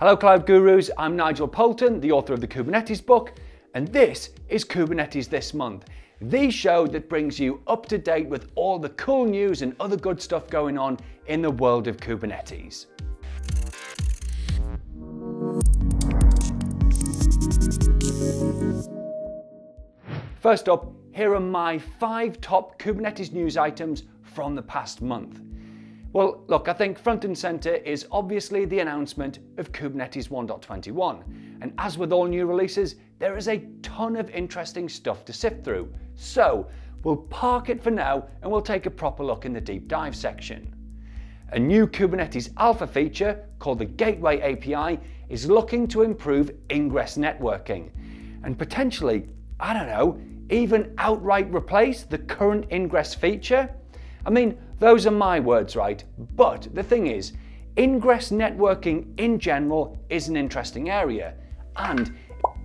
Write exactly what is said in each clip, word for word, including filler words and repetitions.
Hello Cloud Gurus, I'm Nigel Poulton, the author of the Kubernetes book, and this is Kubernetes This Month, the show that brings you up to date with all the cool news and other good stuff going on in the world of Kubernetes. First up, here are my five top Kubernetes news items from the past month. Well, look, I think front and center is obviously the announcement of Kubernetes one point twenty-one. And as with all new releases, there is a ton of interesting stuff to sift through. So we'll park it for now and we'll take a proper look in the deep dive section. A new Kubernetes alpha feature called the Gateway A P I is looking to improve ingress networking and potentially, I don't know, even outright replace the current ingress feature. I mean, those are my words, right? But the thing is, ingress networking in general is an interesting area, and,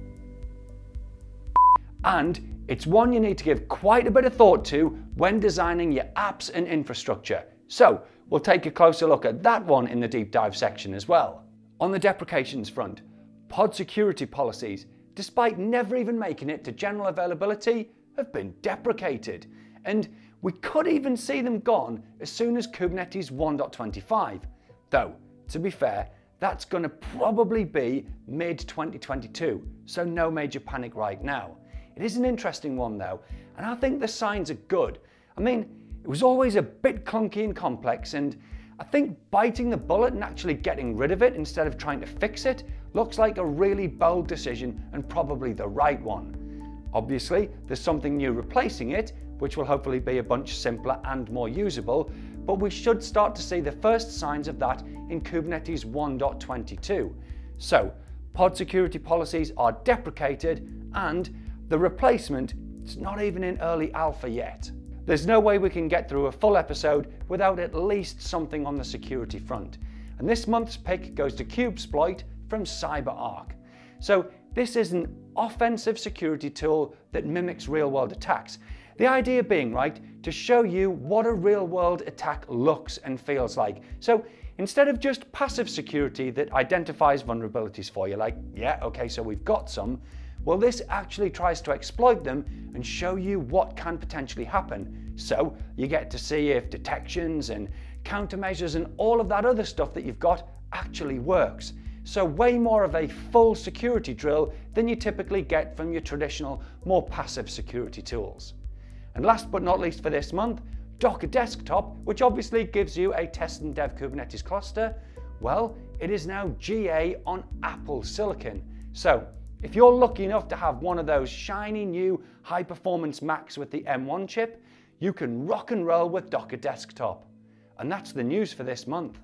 and it's one you need to give quite a bit of thought to when designing your apps and infrastructure. So we'll take a closer look at that one in the deep dive section as well. On the deprecations front, pod security policies, despite never even making it to general availability, have been deprecated. And we could even see them gone as soon as Kubernetes one point twenty-five. Though, to be fair, that's going to probably be mid twenty twenty-two, so no major panic right now. It is an interesting one though, and I think the signs are good. I mean, it was always a bit clunky and complex, and I think biting the bullet and actually getting rid of it instead of trying to fix it looks like a really bold decision and probably the right one. Obviously, there's something new replacing it, which will hopefully be a bunch simpler and more usable, but we should start to see the first signs of that in Kubernetes one point twenty-two. So, pod security policies are deprecated and the replacement is not even in early alpha yet. There's no way we can get through a full episode without at least something on the security front. And this month's pick goes to Kubesploit from CyberArk. So this is an offensive security tool that mimics real-world attacks. The idea being, right, to show you what a real-world attack looks and feels like. So instead of just passive security that identifies vulnerabilities for you, like, yeah, okay, so we've got some, well, this actually tries to exploit them and show you what can potentially happen. So you get to see if detections and countermeasures and all of that other stuff that you've got actually works. So way more of a full security drill than you typically get from your traditional, more passive security tools. And last but not least for this month, Docker Desktop, which obviously gives you a test and dev Kubernetes cluster, well, it is now G A on Apple Silicon. So if you're lucky enough to have one of those shiny new high performance Macs with the M one chip, you can rock and roll with Docker Desktop. And that's the news for this month.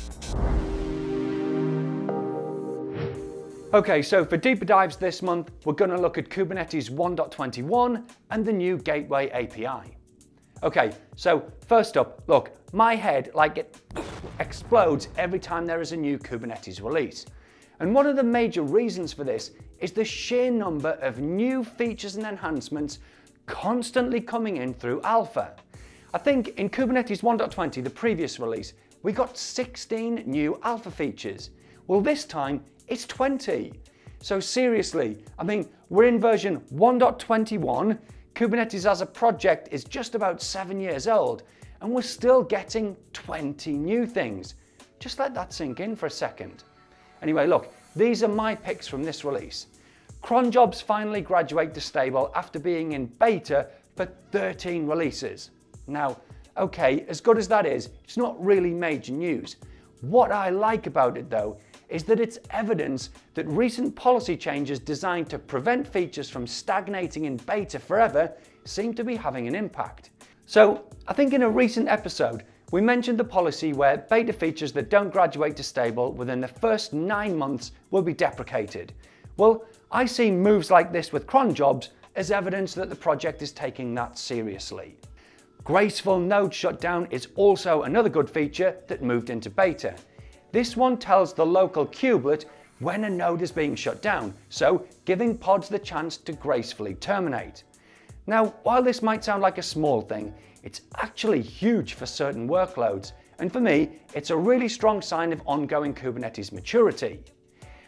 Okay, so for deeper dives this month, we're going to look at Kubernetes one point twenty-one and the new Gateway A P I. Okay, so first up, look, my head like it explodes every time there is a new Kubernetes release. And one of the major reasons for this is the sheer number of new features and enhancements constantly coming in through alpha. I think in Kubernetes one point twenty, the previous release, we got sixteen new alpha features. Well, this time it's twenty. So seriously, I mean, we're in version one point twenty-one, Kubernetes as a project is just about seven years old, and we're still getting twenty new things. Just let that sink in for a second. Anyway, look, these are my picks from this release. Cron jobs finally graduate to stable after being in beta for thirteen releases. Now, okay, as good as that is, it's not really major news. What I like about it though, is that it's evidence that recent policy changes designed to prevent features from stagnating in beta forever seem to be having an impact. So I think in a recent episode, we mentioned the policy where beta features that don't graduate to stable within the first nine months will be deprecated. Well, I see moves like this with cron jobs as evidence that the project is taking that seriously. Graceful node shutdown is also another good feature that moved into beta. This one tells the local kubelet when a node is being shut down, so giving pods the chance to gracefully terminate. Now, while this might sound like a small thing, it's actually huge for certain workloads, and for me, it's a really strong sign of ongoing Kubernetes maturity.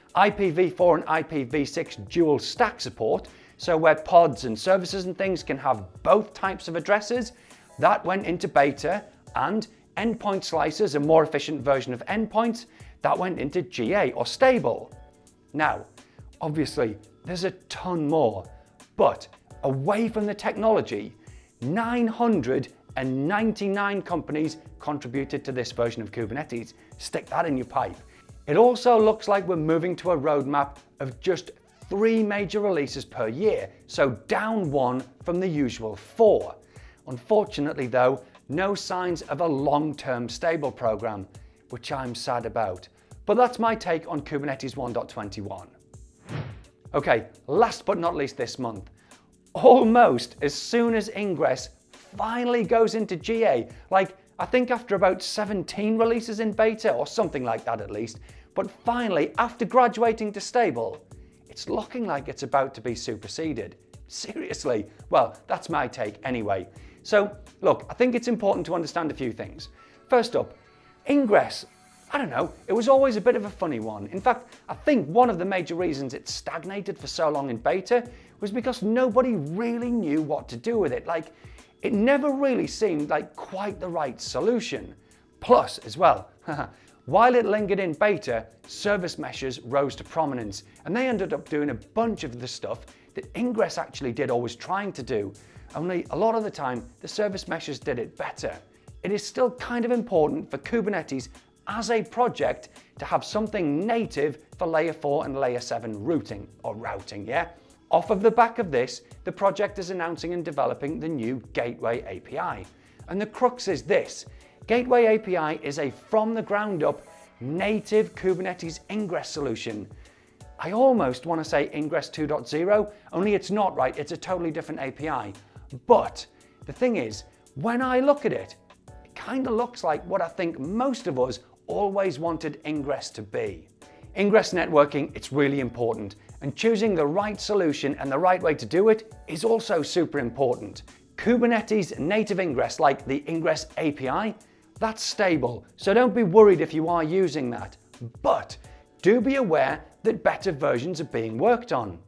I P v four and I P v six dual stack support, so where pods and services and things can have both types of addresses, that went into beta, and endpoint slicers, a more efficient version of endpoints, that went into G A or stable. Now, obviously, there's a ton more, but away from the technology, nine hundred ninety-nine companies contributed to this version of Kubernetes. Stick that in your pipe. It also looks like we're moving to a roadmap of just three major releases per year, so down one from the usual four. Unfortunately though, no signs of a long-term stable program, which I'm sad about. But that's my take on Kubernetes one point twenty-one. Okay, last but not least this month, almost as soon as Ingress finally goes into G A, like I think after about seventeen releases in beta or something like that at least, but finally after graduating to stable, it's looking like it's about to be superseded. Seriously, well, that's my take anyway. So look, I think it's important to understand a few things. First up, Ingress, I don't know, it was always a bit of a funny one. In fact, I think one of the major reasons it stagnated for so long in beta was because nobody really knew what to do with it. Like, it never really seemed like quite the right solution. Plus, as well, while it lingered in beta, service meshes rose to prominence, and they ended up doing a bunch of the stuff that Ingress actually did or was trying to do, only a lot of the time the service meshes did it better. It is still kind of important for Kubernetes as a project to have something native for layer four and layer seven routing, or routing, yeah? Off of the back of this, the project is announcing and developing the new Gateway A P I. And the crux is this: Gateway A P I is a from the ground up native Kubernetes Ingress solution. I almost want to say Ingress two point oh, only it's not, right? It's a totally different A P I. But the thing is, when I look at it, it kind of looks like what I think most of us always wanted Ingress to be. Ingress networking, it's really important, and choosing the right solution and the right way to do it is also super important. Kubernetes native Ingress, like the Ingress A P I, that's stable, so don't be worried if you are using that. But do be aware that better versions are being worked on.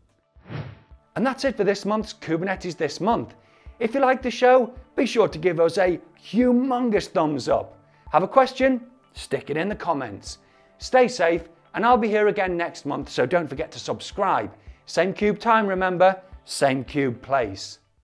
And that's it for this month's Kubernetes This Month. If you like the show, be sure to give us a humongous thumbs up. Have a question? Stick it in the comments. Stay safe, and I'll be here again next month, so don't forget to subscribe. Same cube time, remember, same cube place.